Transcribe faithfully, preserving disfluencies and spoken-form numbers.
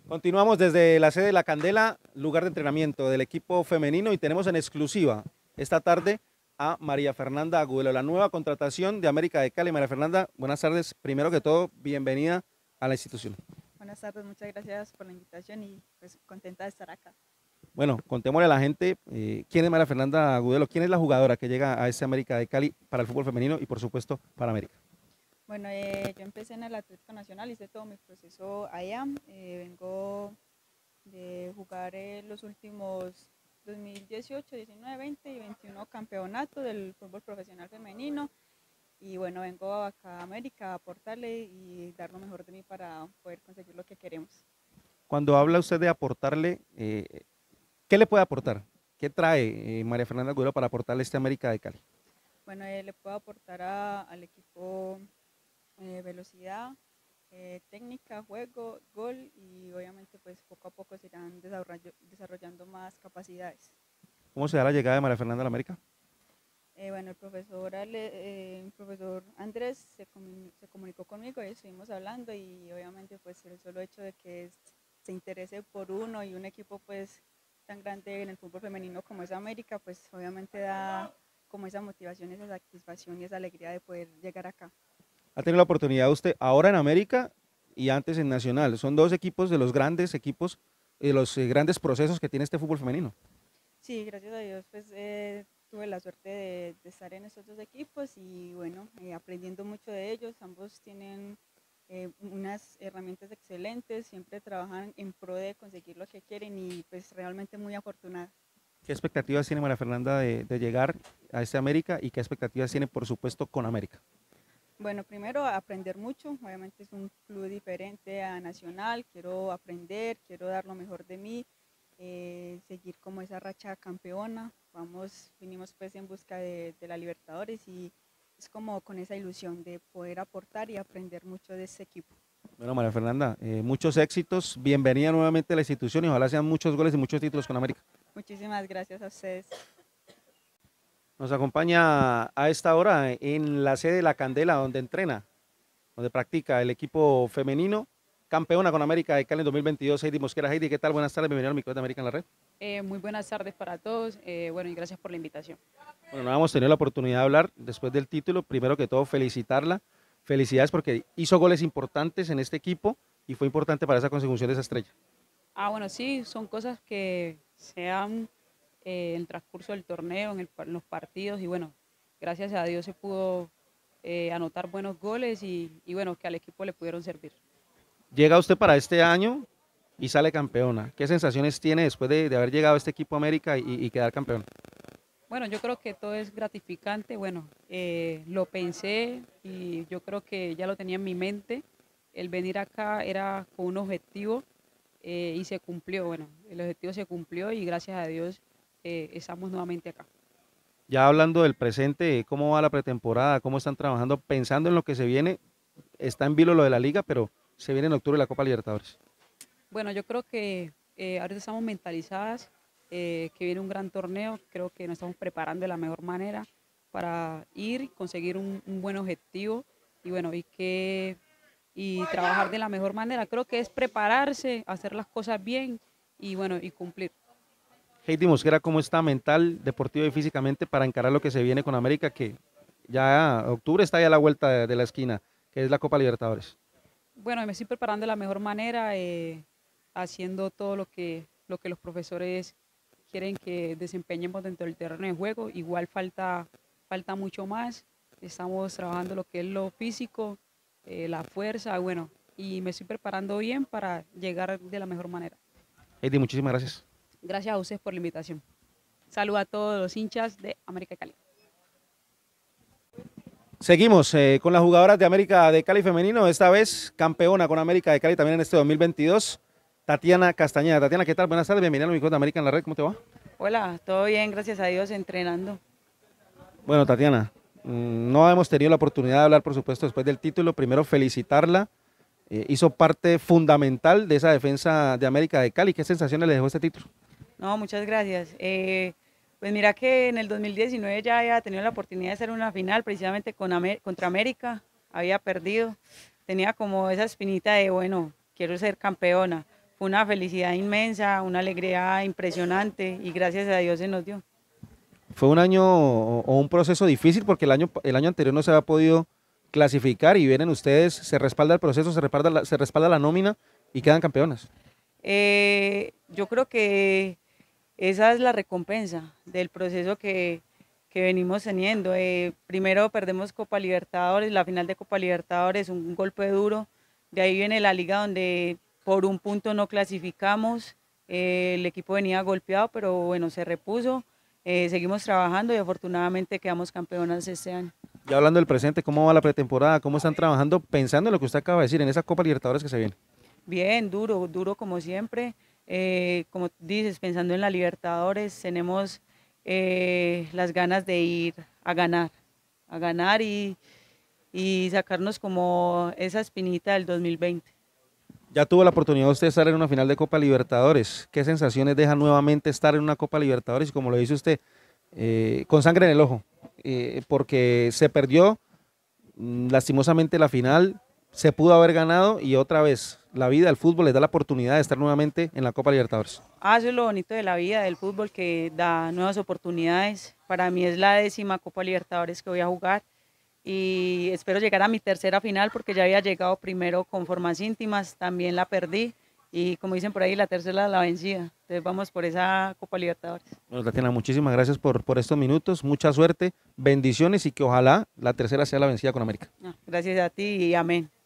Continuamos desde la sede de La Candela, lugar de entrenamiento del equipo femenino, y tenemos en exclusiva esta tarde a María Fernanda Agudelo, la nueva contratación de América de Cali. María Fernanda, buenas tardes. Primero que todo, bienvenida a la institución. Buenas tardes, muchas gracias por la invitación y pues contenta de estar acá. Bueno, contémosle a la gente eh, quién es María Fernanda Agudelo, quién es la jugadora que llega a este América de Cali para el fútbol femenino y por supuesto para América. Bueno, eh, yo empecé en el Atlético Nacional, hice todo mi proceso allá, eh, vengo de jugar eh, los últimos dos mil dieciocho, diecinueve, veinte y veintiuno campeonatos del fútbol profesional femenino, y bueno, vengo acá a América a aportarle y dar lo mejor de mí para poder conseguir lo que queremos. Cuando habla usted de aportarle, eh, ¿qué le puede aportar? ¿Qué trae eh, María Fernanda Agudelo para aportarle a este América de Cali? Bueno, eh, le puedo aportar a, al equipo eh, velocidad, eh, técnica, juego, gol, y obviamente pues poco a poco se irán desarrollando, desarrollando más capacidades. ¿Cómo se da la llegada de María Fernanda a la América? Eh, bueno, el profesor, Ale, eh, el profesor Andrés se, comun se comunicó conmigo y estuvimos hablando, y obviamente pues el solo hecho de que es, se interese por uno y un equipo pues tan grande en el fútbol femenino como es América, pues obviamente da como esa motivación, esa satisfacción y esa alegría de poder llegar acá. Ha tenido la oportunidad usted ahora en América y antes en Nacional. Son dos equipos de los grandes equipos, de los eh, grandes procesos que tiene este fútbol femenino. Sí, gracias a Dios pues eh, tuve la suerte de, de, estar en estos dos equipos y bueno, eh, aprendiendo mucho de ellos. Ambos tienen eh, unas herramientas excelentes, siempre trabajan en pro de conseguir lo que quieren y pues realmente muy afortunada. ¿Qué expectativas tiene María Fernanda de, de llegar a este América y qué expectativas tiene por supuesto con América? Bueno, primero aprender mucho, obviamente es un club diferente a Nacional, quiero aprender, quiero dar lo mejor de mí, eh, seguir como esa racha campeona. Vamos, vinimos pues en busca de, de la Libertadores y es como con esa ilusión de poder aportar y aprender mucho de ese equipo. Bueno, María Fernanda, eh, muchos éxitos, bienvenida nuevamente a la institución y ojalá sean muchos goles y muchos títulos con América. Muchísimas gracias a ustedes. Nos acompaña a esta hora en la sede de La Candela, donde entrena, donde practica el equipo femenino, campeona con América de Cali en dos mil veintidós, Heidi Mosquera. Heidi, ¿qué tal? Buenas tardes, bienvenido al micro de América en la red. Eh, muy buenas tardes para todos, eh, bueno, y gracias por la invitación. Bueno, no hemos tenido la oportunidad de hablar después del título. Primero que todo, felicitarla. Felicidades porque hizo goles importantes en este equipo y fue importante para esa consecución de esa estrella. Ah, bueno, sí, son cosas que se dan eh, en el transcurso del torneo, en, el, en los partidos, y bueno, gracias a Dios se pudo eh, anotar buenos goles y, y bueno, que al equipo le pudieron servir. Llega usted para este año y sale campeona. ¿Qué sensaciones tiene después de, de haber llegado a este equipo América y, y quedar campeón? Bueno, yo creo que todo es gratificante. Bueno, eh, lo pensé y yo creo que ya lo tenía en mi mente. El venir acá era con un objetivo eh, y se cumplió. Bueno, el objetivo se cumplió y gracias a Dios eh, estamos nuevamente acá. Ya hablando del presente, ¿cómo va la pretemporada? ¿Cómo están trabajando? Pensando en lo que se viene, está en vilo lo de la liga, pero se viene en octubre la Copa Libertadores. Bueno, yo creo que eh, ahorita estamos mentalizadas, eh, que viene un gran torneo. Creo que nos estamos preparando de la mejor manera para ir y conseguir un, un buen objetivo y bueno, y que y trabajar de la mejor manera. Creo que es prepararse, hacer las cosas bien y bueno, y cumplir. Heidi Mosquera, ¿cómo está mental, deportiva y físicamente para encarar lo que se viene con América, que ya octubre está ya a la vuelta de, de la esquina, que es la Copa Libertadores? Bueno, me estoy preparando de la mejor manera, eh, haciendo todo lo que, lo que los profesores quieren que desempeñemos dentro del terreno de juego. Igual falta, falta mucho más. Estamos trabajando lo que es lo físico, eh, la fuerza, bueno, y me estoy preparando bien para llegar de la mejor manera. Heidi, muchísimas gracias. Gracias a ustedes por la invitación. Saludos a todos los hinchas de América de Cali. Seguimos eh, con las jugadoras de América de Cali femenino, esta vez campeona con América de Cali también en este dos mil veintidós, Tatiana Castañeda. Tatiana, ¿qué tal? Buenas tardes, bienvenida al micro de América en la red, ¿cómo te va? Hola, todo bien, gracias a Dios, entrenando. Bueno, Tatiana, no hemos tenido la oportunidad de hablar, por supuesto, después del título. Primero, felicitarla. Eh, hizo parte fundamental de esa defensa de América de Cali. ¿Qué sensaciones le dejó este título? No, muchas gracias. Eh, pues mira que en el dos mil diecinueve ya había tenido la oportunidad de hacer una final precisamente con Amer contra América. Había perdido. Tenía como esa espinita de, bueno, quiero ser campeona. fue una felicidad inmensa, una alegría impresionante y gracias a Dios se nos dio. Fue un año o, o un proceso difícil porque el año, el año anterior no se había podido clasificar y vienen ustedes, se respalda el proceso, se respalda la, se respalda la nómina y quedan campeonas. Eh, yo creo que esa es la recompensa del proceso que, que venimos teniendo. Eh, primero perdemos Copa Libertadores, la final de Copa Libertadores, un golpe duro. De ahí viene la liga donde por un punto no clasificamos. Eh, el equipo venía golpeado, pero bueno, se repuso. Eh, seguimos trabajando y afortunadamente quedamos campeonas este año. Ya hablando del presente, ¿cómo va la pretemporada? ¿Cómo están trabajando pensando en lo que usted acaba de decir, en esa Copa Libertadores que se viene? Bien, duro, duro como siempre. Eh, como dices, pensando en la Libertadores, tenemos eh, las ganas de ir a ganar, a ganar y, y sacarnos como esa espinita del dos mil veinte. Ya tuvo la oportunidad de usted estar en una final de Copa Libertadores. ¿Qué sensaciones deja nuevamente estar en una Copa Libertadores? Y como lo dice usted, eh, con sangre en el ojo, eh, porque se perdió lastimosamente la final, se pudo haber ganado y otra vez la vida del fútbol les da la oportunidad de estar nuevamente en la Copa Libertadores. Ah, eso es lo bonito de la vida del fútbol, que da nuevas oportunidades. Para mí es la décima Copa Libertadores que voy a jugar y espero llegar a mi tercera final porque ya había llegado primero con formas íntimas, también la perdí y como dicen por ahí, la tercera la vencida. Entonces vamos por esa Copa Libertadores. Bueno, Tatiana, muchísimas gracias por, por estos minutos, mucha suerte, bendiciones y que ojalá la tercera sea la vencida con América. Gracias a ti y amén.